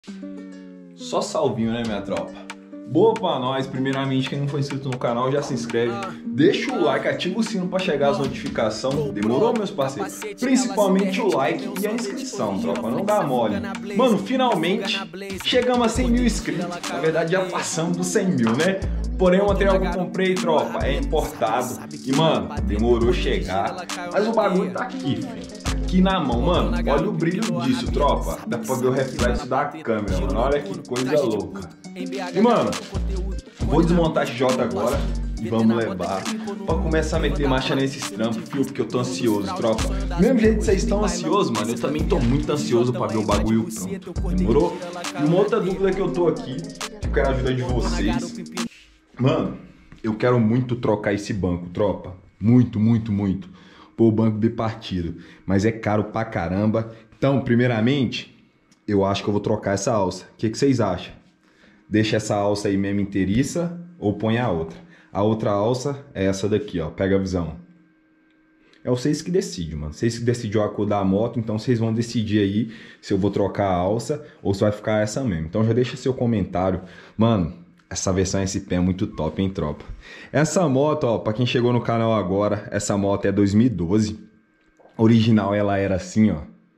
Só salvinho, né, minha tropa? Boa pra nós. Primeiramente, quem não for inscrito no canal, já se inscreve. Deixa o like, ativa o sino pra chegar as notificações. Demorou, meus parceiros? Principalmente o like e a inscrição, tropa. Não dá mole. Mano, finalmente chegamos a 100 mil inscritos. Na verdade, já passamos dos 100 mil, né? Porém, o material que eu comprei, tropa, é importado. E, mano, demorou chegar. Mas o bagulho tá aqui, filho. Aqui na mão, mano. Olha o brilho disso, tropa. Dá pra ver o reflexo da câmera, mano. Olha que coisa louca. E, mano, vou desmontar a XJ agora e vamos levar pra começar a meter marcha nesses trampos, fio, porque eu tô ansioso, tropa. Mesmo jeito que vocês estão ansiosos, mano, eu também tô muito ansioso pra ver o bagulho pronto. Demorou? E uma outra dúvida que eu tô aqui, que eu quero a ajuda de vocês. Mano, eu quero muito trocar esse banco, tropa. Muito, muito, muito. Pô, o banco bipartido. Mas é caro pra caramba. Então, primeiramente, eu acho que eu vou trocar essa alça. O que vocês acham? Deixa essa alça aí mesmo inteiriça ou põe a outra? A outra alça é essa daqui, ó. Pega a visão. É vocês que decidem, mano. Vocês que decidiram a cor da moto, então vocês vão decidir aí se eu vou trocar a alça ou se vai ficar essa mesmo. Então já deixa seu comentário. Mano, essa versão SP é muito top, hein, tropa? Essa moto, ó, pra quem chegou no canal agora, essa moto é 2012. Original ela era assim, ó.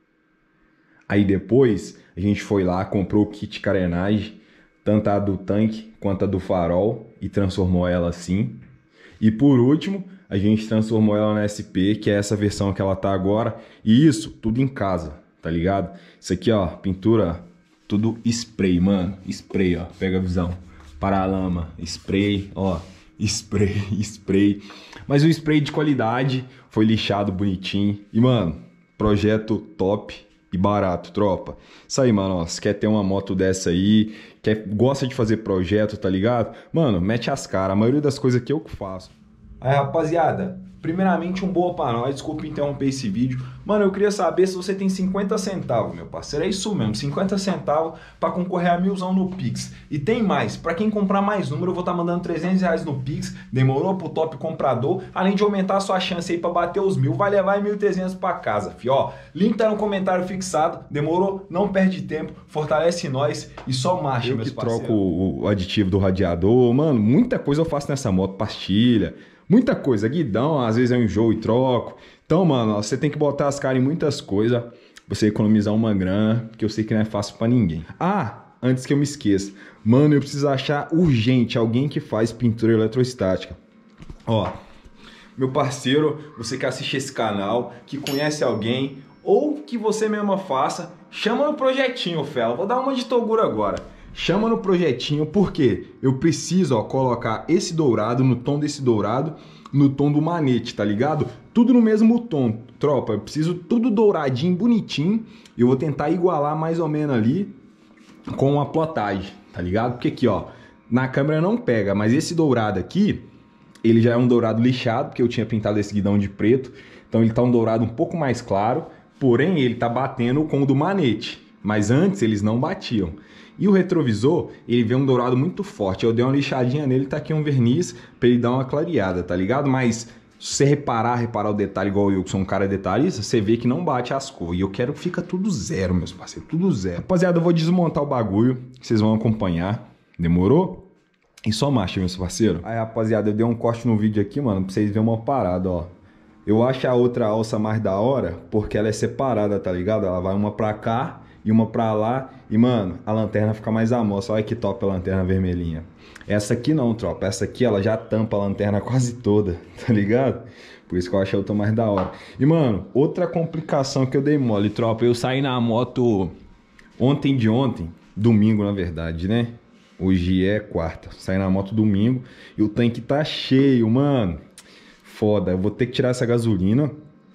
Aí depois a gente foi lá, comprou o kit carenagem, tanto a do tanque quanto a do farol, e transformou ela assim. E por último, a gente transformou ela na SP, que é essa versão que ela tá agora. E isso, tudo em casa, tá ligado? Isso aqui, ó, pintura, tudo spray, mano. Spray, ó, pega a visão. Paralama, spray, ó, spray, spray. Mas o spray de qualidade, foi lixado bonitinho. E, mano, projeto top e barato, tropa. Isso aí, mano, ó, se quer ter uma moto dessa aí, gosta de fazer projeto, tá ligado? Mano, mete as caras, a maioria das coisas que eu faço. Aí, rapaziada, primeiramente um boa pra nós, desculpa interromper esse vídeo. Mano, eu queria saber se você tem 50 centavos, meu parceiro. É isso mesmo, 50 centavos pra concorrer a 1000zão no Pix. E tem mais, pra quem comprar mais número, eu vou estar mandando 300 reais no Pix. Demorou pro top comprador. Além de aumentar a sua chance aí pra bater os 1000, vai levar 1.300 pra casa, fio. Ó, link tá no comentário fixado. Demorou? Não perde tempo, fortalece nós e só marcha, meus parceiros. Eu que troco o aditivo do radiador, mano, muita coisa eu faço nessa moto, pastilha. Muita coisa, guidão, às vezes eu enjoo e troco. Então, mano, você tem que botar as caras em muitas coisas pra você economizar uma grana, porque eu sei que não é fácil pra ninguém. Ah, antes que eu me esqueça, mano, eu preciso achar urgente alguém que faz pintura eletrostática. Ó, meu parceiro, você que assiste esse canal, que conhece alguém, ou que você mesma faça, chama no projetinho, fela. Vou dar uma de Toguro agora. Chama no projetinho, porque eu preciso, ó, colocar esse dourado no tom desse dourado, no tom do manete, tá ligado? Tudo no mesmo tom, tropa. Eu preciso tudo douradinho, bonitinho. E eu vou tentar igualar mais ou menos ali com a plotagem, tá ligado? Porque aqui, ó, na câmera não pega, mas esse dourado aqui, ele já é um dourado lixado, porque eu tinha pintado esse guidão de preto. Então ele tá um dourado um pouco mais claro, porém ele tá batendo com o do manete. Mas antes eles não batiam. E o retrovisor, ele vê um dourado muito forte. Eu dei uma lixadinha nele, tá aqui um verniz pra ele dar uma clareada, tá ligado? Mas se você reparar o detalhe igual eu, que sou um cara detalhista, você vê que não bate as cores. E eu quero que fica tudo zero, meus parceiros, tudo zero. Rapaziada, eu vou desmontar o bagulho, vocês vão acompanhar. Demorou? E só marcha, meus parceiros. Aí, rapaziada, eu dei um corte no vídeo aqui, mano, pra vocês verem uma parada, ó. Eu acho a outra alça mais da hora, porque ela é separada, tá ligado? Ela vai uma pra cá e uma pra lá. E, mano, a lanterna fica mais à mostra. Olha que top a lanterna vermelhinha. Essa aqui não, tropa. Essa aqui, ela já tampa a lanterna quase toda, tá ligado? Por isso que eu acho a outra mais da hora. E, mano, outra complicação que eu dei mole, tropa. Eu saí na moto ontem, domingo, na verdade, né? Hoje é quarta. Saí na moto domingo e o tanque tá cheio, mano. Foda. Eu vou ter que tirar essa gasolina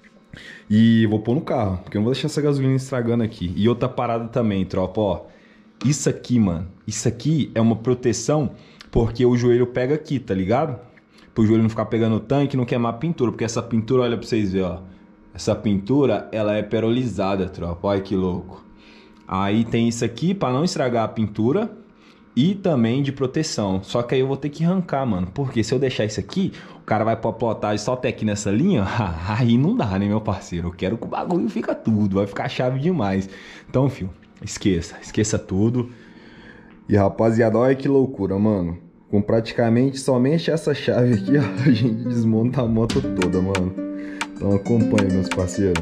e vou pôr no carro, porque eu não vou deixar essa gasolina estragando aqui. E outra parada também, tropa, ó. Isso aqui, mano, isso aqui é uma proteção, porque o joelho pega aqui, tá ligado? Pro joelho não ficar pegando o tanque e não queimar a pintura, porque essa pintura, olha pra vocês verem, ó. Essa pintura, ela é perolizada, tropa, olha que louco. Aí tem isso aqui pra não estragar a pintura e também de proteção. Só que aí eu vou ter que arrancar, mano, porque se eu deixar isso aqui, o cara vai pra plotagem só até aqui nessa linha, aí não dá, né, meu parceiro? Eu quero que o bagulho fica tudo, vai ficar chave demais. Então, filho, Esqueça tudo. E rapaziada, olha que loucura, mano. Com praticamente somente essa chave aqui, ó, a gente desmonta a moto toda, mano. Então acompanha, meus parceiros.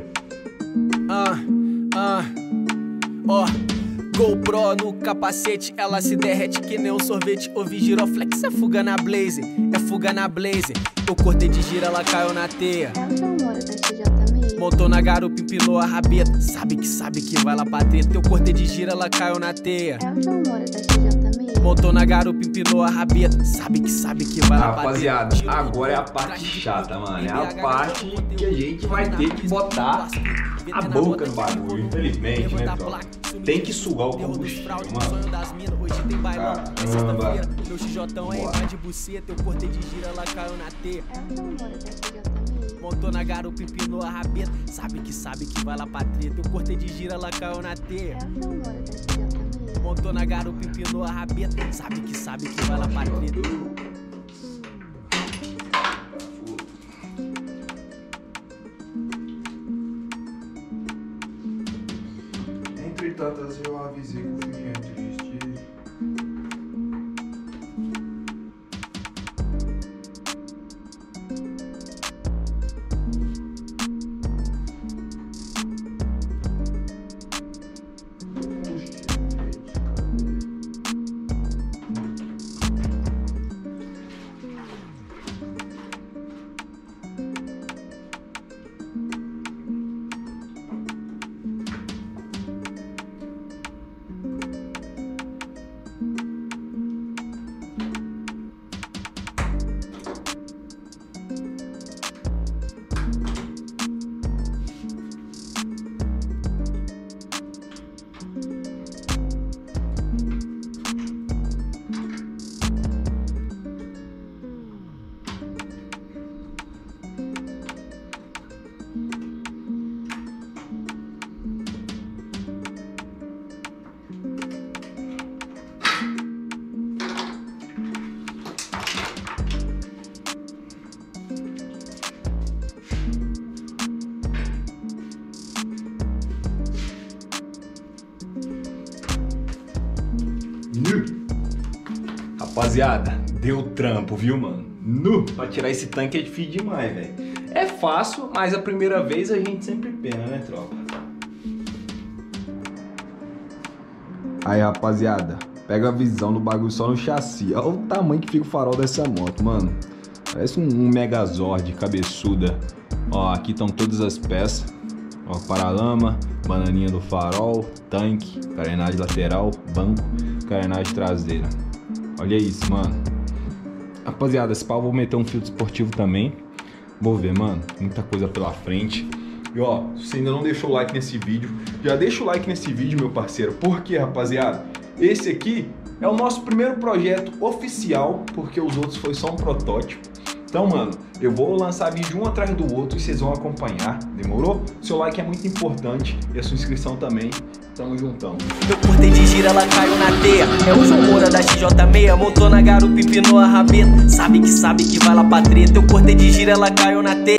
GoPro no capacete, ela se derrete que nem um sorvete. Ouvi giroflex, é fuga na blazer, é fuga na blazer. Eu cortei de gira, ela caiu na teia. Montou na garupa, empinou a rabeta. Sabe que vai lá pra treta. Eu cortei de gira, ela caiu na teia. Montou na garupa, empinou a rabeta. Sabe que vai lá pra treta. Rapaziada, agora é a parte chata, mano. É a parte que a gente vai ter que botar a boca no bagulho, infelizmente, né, tropa? Tem que sugar o combustível, mano. Caramba. Meu XJão aí vai de buceta. Eu cortei de gira, ela caiu na teia. Montou na garupa, empinou a rabeta. Sabe que vai lá pra treta. Eu cortei de gira, ela caiu na teia. Montou na garupa, empinou a rabeta. Sabe que vai lá pra treta. Entre tantas eu avisei que o fim é triste. Rapaziada, deu trampo, viu, mano? Pra tirar esse tanque é difícil demais, velho. É fácil, mas a primeira vez a gente sempre pena, né, tropa? Aí, rapaziada, pega a visão do bagulho só no chassi. Olha o tamanho que fica o farol dessa moto, mano. Parece um Megazord, cabeçuda. Ó, aqui estão todas as peças. Ó, paralama, bananinha do farol, tanque, carenagem lateral, banco, carenagem traseira. Olha isso, mano. Rapaziada, esse pau eu vou meter um filtro esportivo também. Vou ver, mano. Muita coisa pela frente. E ó, se você ainda não deixou o like nesse vídeo, já deixa o like nesse vídeo, meu parceiro. Por quê, rapaziada? Esse aqui é o nosso primeiro projeto oficial, porque os outros foi só um protótipo. Então, mano, eu vou lançar vídeo um atrás do outro e vocês vão acompanhar, demorou? Seu like é muito importante e a sua inscrição também. Tamo juntão. Eu cortei de gira, ela caiu na teia. É o João Moura da XJ6. Montou na garupa, empinou a rabeta. Sabe que vai lá pra treta. Eu cortei de gira, ela caiu na teia.